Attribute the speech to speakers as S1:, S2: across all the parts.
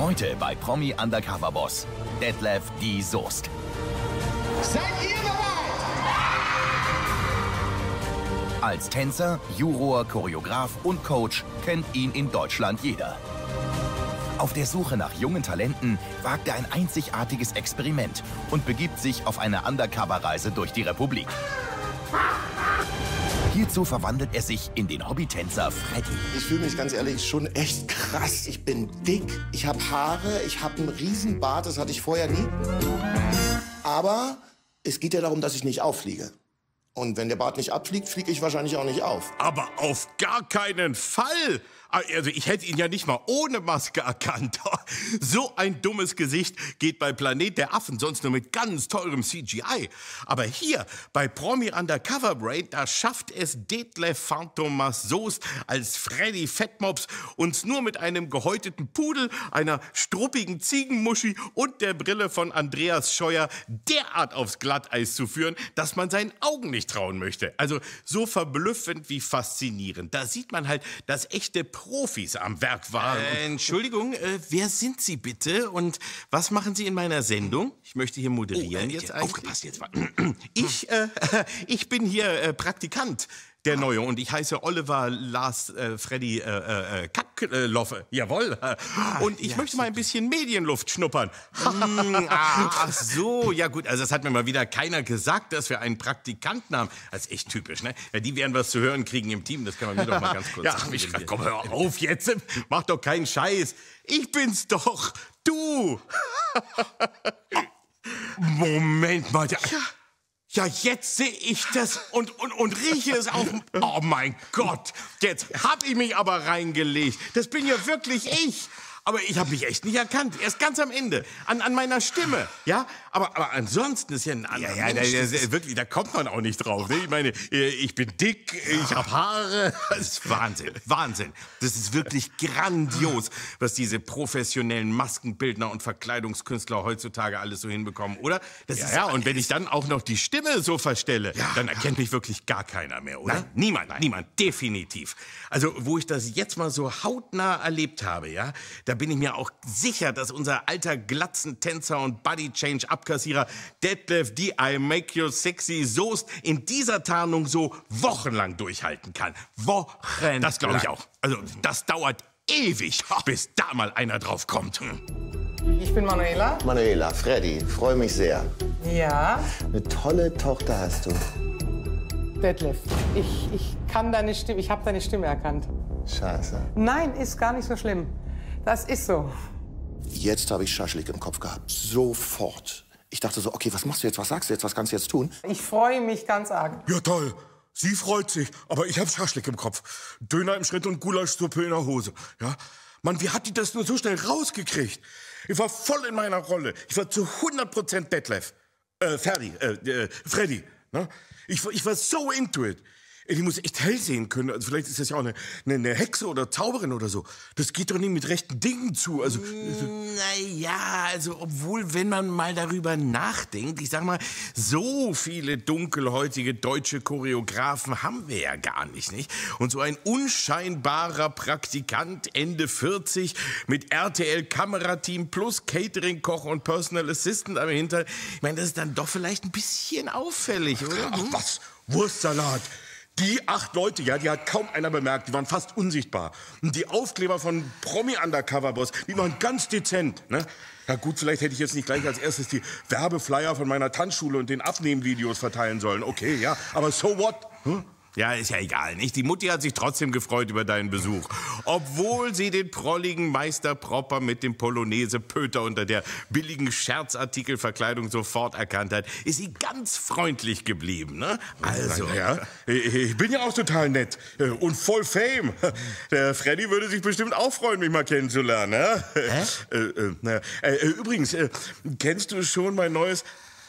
S1: Heute bei Promi Undercover Boss. Detlef die Soest.
S2: Seid ihr bereit?
S1: Als Tänzer, Juror, Choreograf und Coach kennt ihn in Deutschland jeder. Auf der Suche nach jungen Talenten wagt er ein einzigartiges Experiment und begibt sich auf eine Undercover-Reise durch die Republik. Hierzu verwandelt er sich in den Hobbytänzer Freddy.
S3: Ich fühle mich ganz ehrlich schon echt krass. Ich bin dick, ich habe Haare, ich habe einen Riesenbart, das hatte ich vorher nie. Aber es geht ja darum, dass ich nicht auffliege. Und wenn der Bart nicht abfliegt, fliege ich wahrscheinlich auch nicht auf.
S4: Aber auf gar keinen Fall! Also ich hätte ihn ja nicht mal ohne Maske erkannt. So ein dummes Gesicht geht bei Planet der Affen sonst nur mit ganz teurem CGI. Aber hier, bei Promi Undercover Brain, da schafft es Detlef Phantomas Soest als Freddy Fettmops, uns nur mit einem gehäuteten Pudel, einer struppigen Ziegenmuschi und der Brille von Andreas Scheuer derart aufs Glatteis zu führen, dass man seinen Augen nicht trauen möchte. Also so verblüffend wie faszinierend. Da sieht man halt, dass echte Profis am Werk waren. Entschuldigung, wer sind Sie bitte und was machen Sie in meiner Sendung? Ich möchte hier moderieren jetzt eigentlich. Aufgepasst jetzt mal. Ich bin hier Praktikant. Der Neue. Und ich heiße Oliver Lars Freddy Kackloffe. Jawohl. Und ich möchte mal ein bisschen Medienluft schnuppern. Ach so, ja gut. Also das hat mir mal wieder keiner gesagt, dass wir einen Praktikanten haben. Das ist echt typisch, ne? Ja, die werden was zu hören kriegen im Team. Das kann man mir doch mal ganz kurz sagen. Komm, hör auf jetzt. Mach doch keinen Scheiß. Ich bin's doch. Du. Moment mal. Ja, jetzt sehe ich das und rieche es auch. Oh mein Gott, jetzt hab ich mich aber reingelegt. Das bin ja wirklich ich. Aber ich habe mich echt nicht erkannt. Erst ganz am Ende. An meiner Stimme. Ja? Aber ansonsten ist ja ein anderer Mensch. Wirklich, da kommt man auch nicht drauf. Ne? Ich meine, ich bin dick, ich habe Haare. Das ist Wahnsinn. Wahnsinn. Das ist wirklich grandios, was diese professionellen Maskenbildner und Verkleidungskünstler heutzutage alles so hinbekommen, oder? Und wenn ich dann auch noch die Stimme so verstelle, dann erkennt mich wirklich gar keiner mehr, oder? Nein. Niemand. Definitiv. Also, wo ich das jetzt mal so hautnah erlebt habe, ja, da bin ich mir auch sicher, dass unser alter Glatzentänzer und Body-Change-Abkassierer Detlef die I Make You Sexy Soest in dieser Tarnung so wochenlang durchhalten kann. Wochenlang. Das glaube ich auch. Also das dauert ewig, bis da mal einer drauf kommt.
S5: Ich bin Manuela.
S3: Manuela, Freddy, freue mich sehr.
S5: Ja.
S3: Eine tolle Tochter hast du.
S5: Detlef, ich kann deine Stimme, ich habe deine Stimme erkannt.
S3: Scheiße.
S5: Nein, ist gar nicht so schlimm. Das ist so.
S3: Jetzt habe ich Schaschlik im Kopf gehabt. Sofort. Ich dachte so, okay, was machst du jetzt? Was sagst du jetzt? Was kannst du jetzt tun?
S5: Ich freue mich ganz arg.
S4: Ja, toll. Sie freut sich, aber ich habe Schaschlik im Kopf. Döner im Schritt und Gulaschsuppe in der Hose. Ja? Mann, wie hat die das nur so schnell rausgekriegt? Ich war voll in meiner Rolle. Ich war zu 100% Detlef. Freddy. Ne? Ich war so into it. Die muss echt hell sehen können. Also vielleicht ist das ja auch eine Hexe oder Zauberin oder so. Das geht doch nicht mit rechten Dingen zu. Also, naja, also obwohl, wenn man mal darüber nachdenkt, ich sag mal, so viele dunkelhäutige deutsche Choreografen haben wir ja gar nicht? Und so ein unscheinbarer Praktikant, Ende 40, mit RTL-Kamerateam plus Catering-Koch und Personal Assistant am Hintern. Ich meine, das ist dann doch vielleicht ein bisschen auffällig, oder? Ach was, Wurstsalat. Die 8 Leute, ja, die hat kaum einer bemerkt. Die waren fast unsichtbar. Und die Aufkleber von Promi Undercover Boss, die waren ganz dezent, ne? Ja gut, vielleicht hätte ich jetzt nicht gleich als erstes die Werbeflyer von meiner Tanzschule und den Abnehmvideos verteilen sollen. Okay, ja, aber so what? Hm? Ja, ist ja egal, nicht? Die Mutti hat sich trotzdem gefreut über deinen Besuch. Obwohl sie den prolligen Meister Propper mit dem Polonaise-Pöter unter der billigen Scherzartikelverkleidung sofort erkannt hat, ist sie ganz freundlich geblieben, ne? Also, ja, ich bin ja auch total nett und voll Fame. Der Freddy würde sich bestimmt auch freuen, mich mal kennenzulernen, ne? Übrigens, kennst du schon mein neues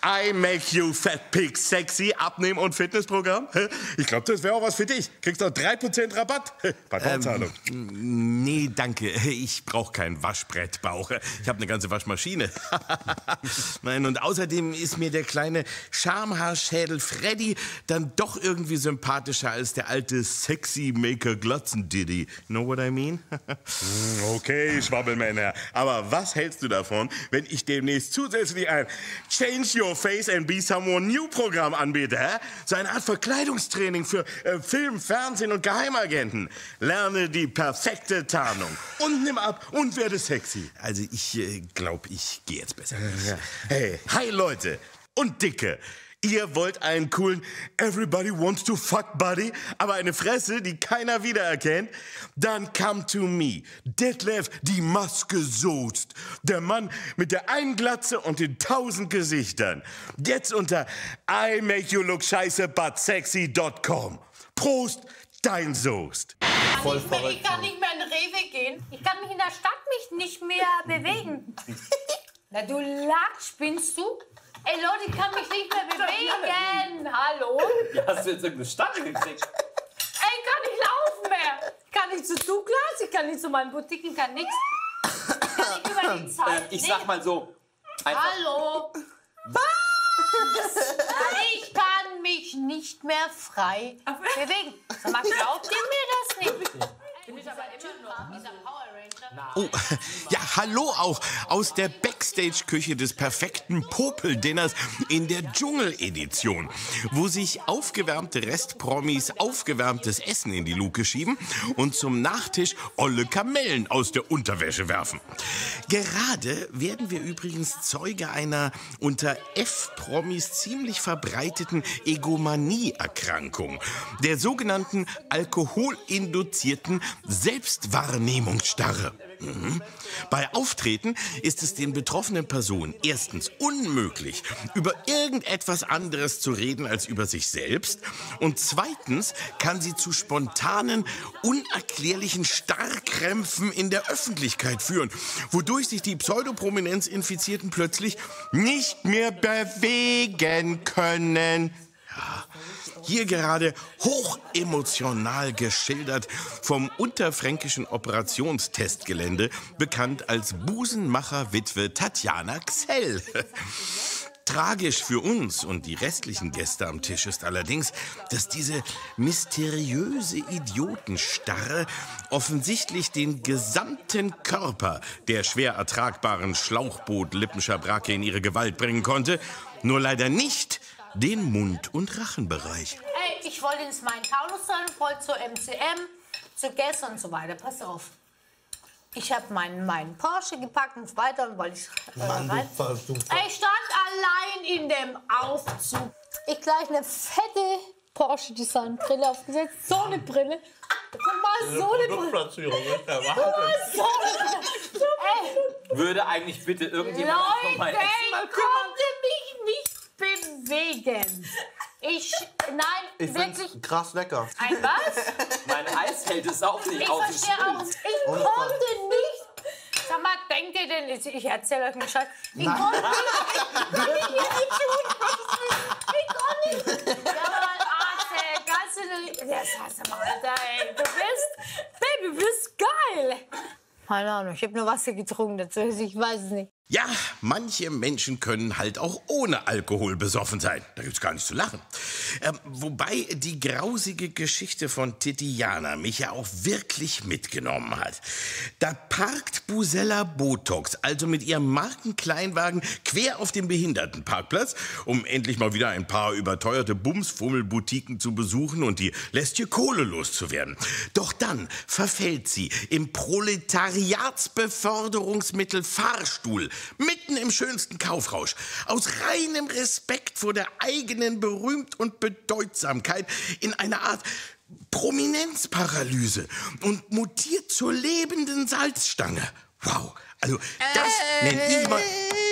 S4: I Make You Fat Pig Sexy Abnehmen- und Fitnessprogramm. Ich glaube, das wäre auch was für dich. Kriegst auch 3% Rabatt bei Bauzahlung.
S6: Nee, danke. Ich brauche keinen Waschbrettbauch. Ich habe eine ganze Waschmaschine. Nein, und außerdem ist mir der kleine Schamhaarschädel Freddy dann doch irgendwie sympathischer als der alte Sexy-Maker-Glotzen-Diddy. Know what I mean?
S4: Okay, Schwabbelmänner. Aber was hältst du davon, wenn ich demnächst zusätzlich ein Change Your Face and Be Someone New Programm anbiete? Hä? So eine Art Verkleidungstraining für Film, Fernsehen und Geheimagenten. Lerne die perfekte Tarnung und nimm ab und werde sexy.
S6: Also ich glaube, ich gehe jetzt besser.
S4: Hey, hi Leute und Dicke. Ihr wollt einen coolen Everybody Wants to Fuck Buddy, aber eine Fresse, die keiner wiedererkennt? Dann come to me. Detlef, die Maske Soest. Der Mann mit der einen Glatze und den 1000 Gesichtern. Jetzt unter imakeyoulooksscheiße-but-sexy.com. Prost, dein Soest.
S7: Ich kann nicht mehr in den Rewe gehen. Ich kann mich in der Stadt nicht mehr bewegen. Na, du lachst, spinnst du? Ey Leute, ich kann mich nicht mehr bewegen. Hallo?
S8: Ja, hast du jetzt irgendeine Stange gekriegt?
S7: Ey, ich kann nicht laufen mehr. Ich kann nicht zu Douglas, ich kann nicht zu meinen Boutiquen, kann nichts. Ich kann nicht über die Zeit.
S8: Ich sag mal so.
S7: Hallo? Was? Ich kann mich nicht mehr frei bewegen. Sag mal, glaubt ihr mir das nicht? Du bist aber immer noch dieser Power Ranger.
S6: Oh, ja, hallo auch aus der Backstage-Küche des perfekten Popel-Dinners in der Dschungel-Edition, wo sich aufgewärmte Restpromis aufgewärmtes Essen in die Luke schieben und zum Nachtisch olle Kamellen aus der Unterwäsche werfen. Gerade werden wir übrigens Zeuge einer unter F-Promis ziemlich verbreiteten Egomanie-Erkrankung, der sogenannten alkoholinduzierten Selbstwahrnehmungsstarre. Bei Auftreten ist es den betroffenen Personen erstens unmöglich, über irgendetwas anderes zu reden als über sich selbst, und zweitens kann sie zu spontanen, unerklärlichen Starrkrämpfen in der Öffentlichkeit führen, wodurch sich die Pseudoprominenz-Infizierten plötzlich nicht mehr bewegen können. Ja, hier gerade hochemotional geschildert vom unterfränkischen Operationstestgelände, bekannt als Busenmacher-Witwe Tatjana Xell. Tragisch für uns und die restlichen Gäste am Tisch ist allerdings, dass diese mysteriöse Idiotenstarre offensichtlich den gesamten Körper der schwer ertragbaren Schlauchboot-Lippenschabracke in ihre Gewalt bringen konnte, nur leider nicht den Mund- und Rachenbereich.
S7: Ey, ich wollte ins Main-Taunus-Zahlen, wollte zur MCM, zu Guess und so weiter. Pass auf. Ich habe meinen Porsche gepackt und so weiter und wollte ich rein. Ich stand allein in dem Aufzug. Ich gleich eine fette Porsche-Design-Brille aufgesetzt. So eine Brille. Guck mal, so eine Brille. Guck mal, so eine Brille. Ey,
S8: Würde eigentlich bitte irgendjemand
S7: Leute,
S8: noch mal
S7: ich konnte mich nicht bewegen. Nein,
S9: Ich
S7: wirklich.
S9: find's krass lecker.
S7: Ein was?
S8: Mein Eis hält es auch nicht
S7: Ich
S8: aus.
S7: verstehe auch. Ich konnte nicht. Sag mal, denkt ihr denn, ich erzähle euch einen Scheiß. Ich konnte nicht. Ich konnte nicht. Ja, mal, Arzt, kannst du nicht. Ja, sag mal, Alter, ey, du bist geil. Keine Ahnung, ich habe nur Wasser getrunken dazu, ich weiß es nicht.
S6: Ja, manche Menschen können halt auch ohne Alkohol besoffen sein. Da gibt's gar nichts zu lachen. Wobei die grausige Geschichte von Titiana mich ja auch wirklich mitgenommen hat. Da parkt Busella Botox also mit ihrem Markenkleinwagen quer auf dem Behindertenparkplatz, um endlich mal wieder ein paar überteuerte Bumsfummelboutiquen zu besuchen und die lästige Kohle loszuwerden. Doch dann verfällt sie im Proletariatsbeförderungsmittel Fahrstuhl mitten im schönsten Kaufrausch, aus reinem Respekt vor der eigenen Berühmt und Bedeutsamkeit in eine Art Prominenzparalyse und mutiert zur lebenden Salzstange. Wow, also das nenn ich mal...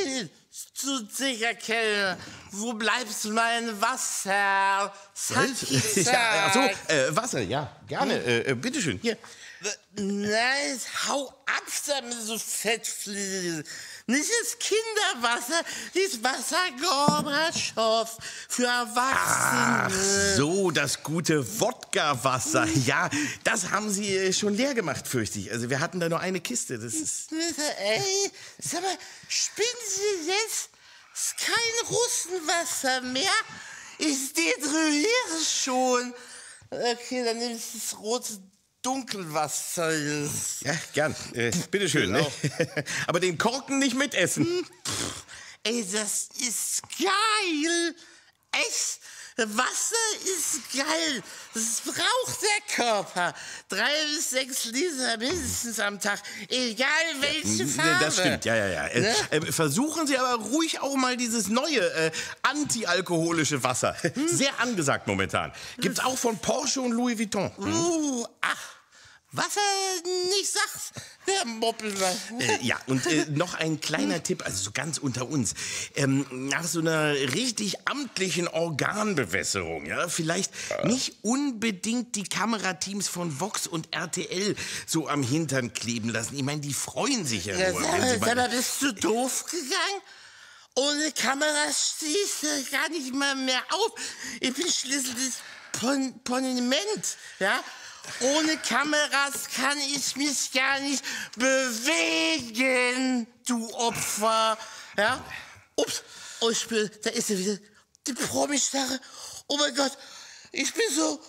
S5: Tut sicher, Kellner. Wo bleibst mein Wasser?
S6: Ja, ach so, Wasser, ja, gerne. Bitteschön, hier.
S5: Nein, hau ab
S6: langsam so fett fließen. Nicht das Kinderwasser, das Wasser Gorbatschow für Erwachsene. Ach so, das gute Wodka-Wasser. Ja, das haben Sie schon leer gemacht, fürchte ich. Also wir hatten da nur eine Kiste. Das ist...
S9: Ey, sag mal, spinnen Sie jetzt? Ist kein Russenwasser mehr? Ich detrüiere schon. Okay, dann nehme ich das rote Dunkelwasser.
S6: Ja, gern. Bitteschön. Ne? Aber den Korken nicht mitessen.
S9: Ey, das ist geil. Echt, Wasser ist geil. Das braucht der Körper. 3 bis 6 Liter mindestens am Tag. Egal welche Farbe.
S6: Das stimmt, ja.
S9: Ne?
S6: Versuchen Sie aber ruhig auch mal dieses neue antialkoholische Wasser. Sehr angesagt momentan. Gibt's auch von Porsche und Louis Vuitton.
S9: Ach. Was er nicht sagt, der Moppelmann.
S6: Ja, und noch ein kleiner Tipp, also so ganz unter uns. Nach so einer richtig amtlichen Organbewässerung, ja, vielleicht nicht unbedingt die Kamerateams von Vox und RTL so am Hintern kleben lassen. Ich meine, die freuen sich ja nur.
S9: Sag mal, bist du doof gegangen? Ohne Kameras stehst du gar nicht mal mehr auf. Ich bin schließlich Poniment, ja? Ohne Kameras kann ich mich gar nicht bewegen, du Opfer. Ja? Ups, oh, ich spüre, da ist er wieder. Die Promi-Starre. Oh mein Gott, ich bin so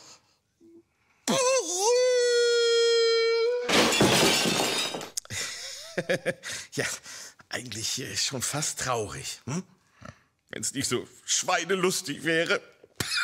S9: berühmt.
S6: Ja, eigentlich schon fast traurig. Hm? Wenn es nicht so schweinelustig wäre.